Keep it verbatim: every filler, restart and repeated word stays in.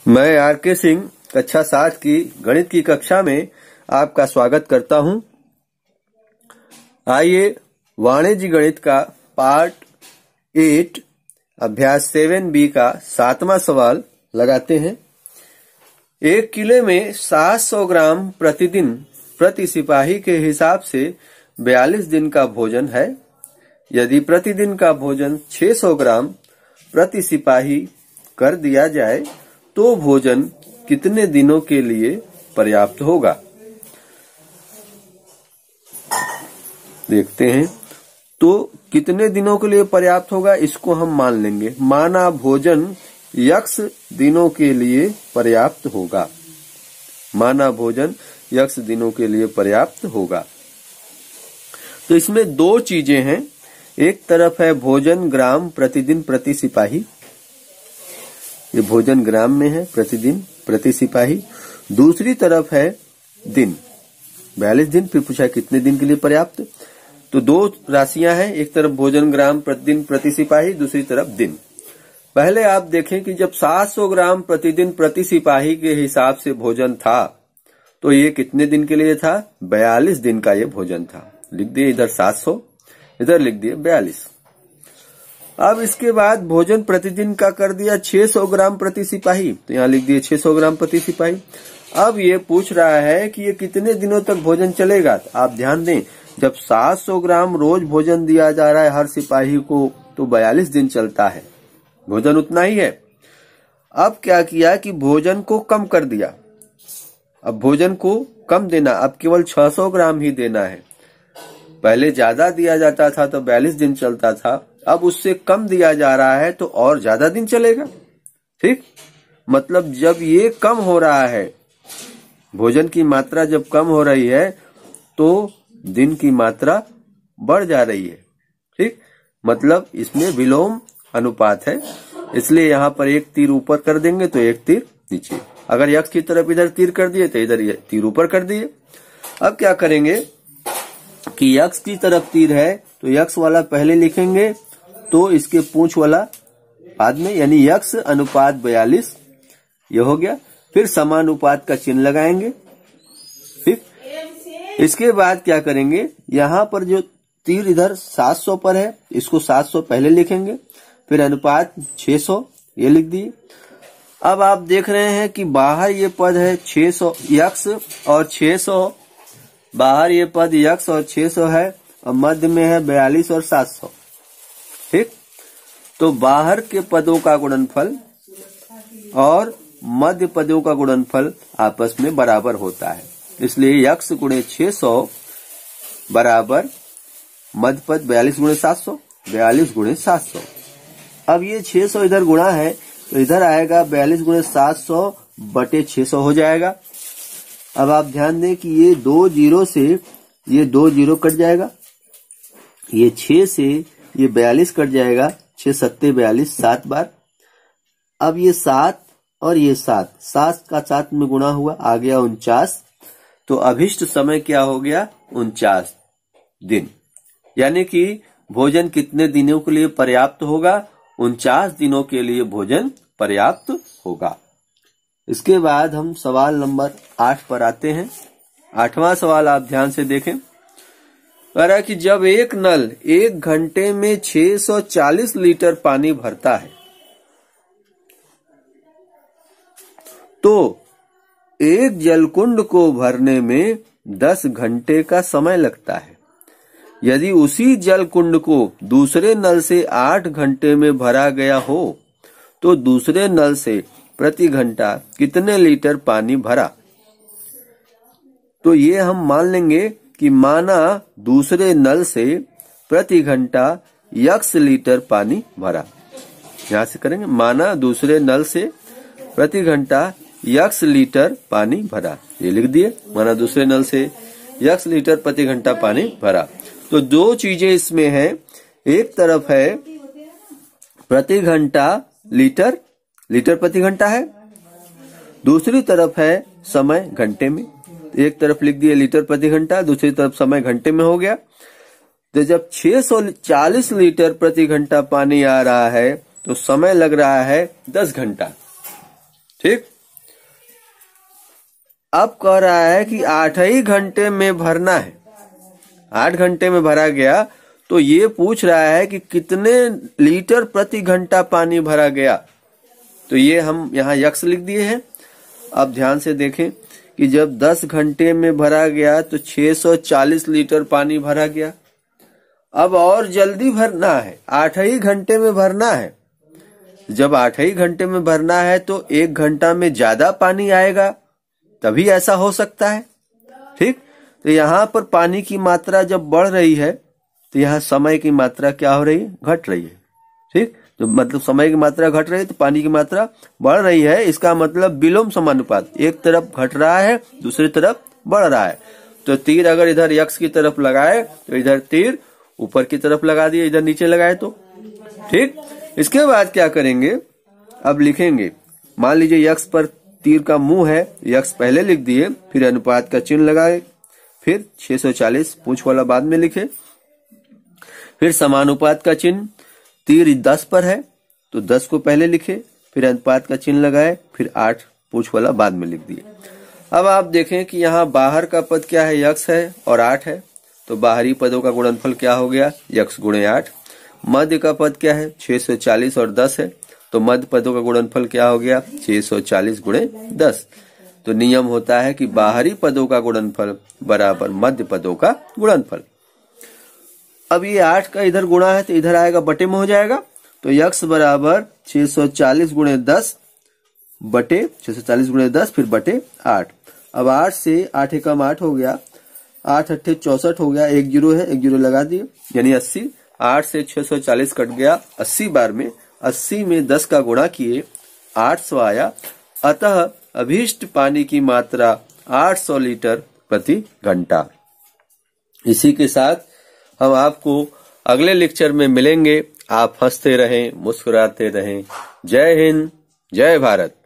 मैं आर के सिंह कक्षा सात की गणित की कक्षा में आपका स्वागत करता हूं। आइए वाणिज्य गणित का पार्ट एट अभ्यास सेवन बी का सातवां सवाल लगाते हैं। एक किले में सात सौ ग्राम प्रतिदिन प्रति सिपाही के हिसाब से बयालीस दिन का भोजन है। यदि प्रतिदिन का भोजन छह सौ ग्राम प्रति सिपाही कर दिया जाए तो भोजन कितने दिनों के लिए पर्याप्त होगा। देखते हैं तो कितने दिनों के लिए पर्याप्त होगा इसको हम मान लेंगे। माना भोजन यक्स दिनों के लिए पर्याप्त होगा। माना भोजन यक्स दिनों के लिए पर्याप्त होगा। तो इसमें दो चीजें हैं। एक तरफ है भोजन ग्राम प्रतिदिन प्रति सिपाही, ये भोजन ग्राम में है प्रतिदिन प्रति सिपाही। दूसरी तरफ है दिन, बयालीस दिन। फिर पूछा कितने दिन के लिए पर्याप्त। तो दो राशियां हैं, एक तरफ भोजन ग्राम प्रतिदिन प्रति सिपाही, दूसरी तरफ दिन। पहले आप देखें कि जब सात सौ ग्राम प्रतिदिन प्रति सिपाही के हिसाब से भोजन था तो ये कितने दिन के लिए था, बयालीस दिन का ये भोजन था। लिख दिए इधर सात सौ, इधर लिख दिए बयालीस। अब इसके बाद भोजन प्रतिदिन का कर दिया छह सौ ग्राम प्रति सिपाही, तो यहाँ लिख दिए छह सौ ग्राम प्रति सिपाही। अब ये पूछ रहा है कि ये कितने दिनों तक भोजन चलेगा। तो आप ध्यान दें, जब सात सौ ग्राम रोज भोजन दिया जा रहा है हर सिपाही को तो बयालीस दिन चलता है, भोजन उतना ही है। अब क्या किया कि भोजन को कम कर दिया। अब भोजन को कम देना, अब केवल छह सौ ग्राम ही देना है। पहले ज्यादा दिया जाता था तो बयालीस दिन चलता था, अब उससे कम दिया जा रहा है तो और ज्यादा दिन चलेगा। ठीक, मतलब जब ये कम हो रहा है, भोजन की मात्रा जब कम हो रही है तो दिन की मात्रा बढ़ जा रही है। ठीक, मतलब इसमें विलोम अनुपात है, इसलिए यहाँ पर एक तीर ऊपर कर देंगे तो एक तीर नीचे। अगर यक्स की तरफ इधर तीर कर दिए तो इधर तीर ऊपर कर दिए। अब क्या करेंगे कि यक्स की तरफ तीर है तो यक्स वाला पहले लिखेंगे तो इसके पूंछ वाला बाद में, यानी यक्स अनुपात बयालीस, ये हो गया। फिर समानुपात का चिन्ह लगाएंगे। ठीक, इसके बाद क्या करेंगे, यहाँ पर जो तीर इधर सात सौ पर है इसको सात सौ पहले लिखेंगे, फिर अनुपात छह सौ, ये लिख दिए। अब आप देख रहे हैं कि बाहर ये पद है छह सौ यक्स और छह सौ, बाहर ये पद यक्स और छह सौ है और मध्य में है बयालीस और सात सौ। ठीक, तो बाहर के पदों का गुणनफल और मध्य पदों का गुणनफल आपस में बराबर होता है, इसलिए यक्स गुणे छह सौ बराबर मध्य पद बयालीस गुणे सात सौ, बयालीस गुणे सात सौ। अब ये छह सौ इधर गुणा है तो इधर आएगा बयालीस गुणे सात सौ बटे छह सौ हो जाएगा। अब आप ध्यान दें कि ये दो जीरो से ये दो जीरो कट जाएगा, ये छह से ये बयालीस कट जाएगा, छह सत्ते बयालीस, सात बार। अब ये सात और ये सात, सात का सात में गुणा हुआ, आ गया उनचास। तो अभिष्ट समय क्या हो गया, उनचास दिन। यानी कि भोजन कितने दिनों के लिए पर्याप्त होगा, उनचास दिनों के लिए भोजन पर्याप्त होगा। इसके बाद हम सवाल नंबर आठ पर आते हैं। आठवां सवाल आप ध्यान से देखें। कह रहा है कि जब एक नल एक घंटे में छह सौ चालीस लीटर पानी भरता है तो एक जलकुंड को भरने में दस घंटे का समय लगता है। यदि उसी जलकुंड को दूसरे नल से आठ घंटे में भरा गया हो तो दूसरे नल से प्रति घंटा कितने लीटर पानी भरा। तो ये हम मान लेंगे कि माना दूसरे नल से प्रति घंटा यक्स लीटर पानी भरा। यहां से करेंगे, माना दूसरे नल से प्रति घंटा यक्स लीटर पानी भरा, ये लिख दिए। माना दूसरे नल से यक्स लीटर प्रति घंटा पानी भरा। तो दो चीजें इसमें हैं, एक तरफ है प्रति घंटा लीटर, लीटर प्रति घंटा है, दूसरी तरफ है समय घंटे में। एक तरफ लिख दिए लीटर प्रति घंटा, दूसरी तरफ समय घंटे में हो गया। तो जब छह सौ चालीस लीटर प्रति घंटा पानी आ रहा है तो समय लग रहा है दस घंटा। ठीक, अब कह रहा है कि आठ ही घंटे में भरना है, आठ घंटे में भरा गया, तो ये पूछ रहा है कि कितने लीटर प्रति घंटा पानी भरा गया। तो ये हम यहाँ यक्स लिख दिए हैं। अब ध्यान से देखें कि जब दस घंटे में भरा गया तो छह सौ चालीस लीटर पानी भरा गया। अब और जल्दी भरना है, आठ ही घंटे में भरना है। जब आठ ही घंटे में भरना है तो एक घंटा में ज्यादा पानी आएगा, तभी ऐसा हो सकता है। ठीक, तो यहाँ पर पानी की मात्रा जब बढ़ रही है तो यहाँ समय की मात्रा क्या हो रही है, घट रही है। ठीक, तो मतलब समय की मात्रा घट रही है तो पानी की मात्रा बढ़ रही है। इसका मतलब विलोम समानुपात, एक तरफ घट रहा है दूसरी तरफ बढ़ रहा है। तो तीर अगर इधर यक्स की तरफ लगाए तो इधर तीर ऊपर की तरफ लगा दिए, इधर नीचे लगाए तो। ठीक, इसके बाद क्या करेंगे, अब लिखेंगे, मान लीजिए यक्स पर तीर का मुंह है, यक्स पहले लिख दिए, फिर अनुपात का चिन्ह लगाए, फिर छह सौ चालीस पूंछ वाला बाद में लिखे, फिर समानुपात का चिन्ह, तीर दस पर है तो दस को पहले लिखे, फिर अनुपात का चिन्ह लगाए, फिर आठ पूंछ वाला बाद में लिख दिए। अब आप देखें कि यहाँ बाहर का पद क्या है, यक्स है और आठ है, तो बाहरी पदों का गुणनफल क्या हो गया, यक्स गुणे आठ। मध्य का पद क्या है, छह सौ चालीस और दस है, तो मध्य पदों का गुणनफल क्या हो गया, छह सौ चालीस गुणे दस। तो नियम होता है कि बाहरी पदों का गुणनफल बराबर मध्य पदों का गुणनफल। अब ये आठ का इधर गुणा है तो इधर आएगा बटे में हो जाएगा, तो यक्स बराबर छह सौ चालीस गुणे दस बटे छह सौ चालीस गुणे दस फिर बटे आठ। अब आठ से आठ एकम आठ हो गया, आठ अट्ठे चौसठ हो गया, एक जीरो है, एक जीरो लगा दिए यानी अस्सी। आठ से छह सौ चालीस कट गया अस्सी बार में, अस्सी में दस का गुणा किए आठ सौ आया। अतः अभीष्ट पानी की मात्रा आठ सौ लीटर प्रति घंटा। इसी के साथ हम आपको अगले लेक्चर में मिलेंगे। आप हंसते रहें, मुस्कुराते रहें। जय हिंद, जय भारत।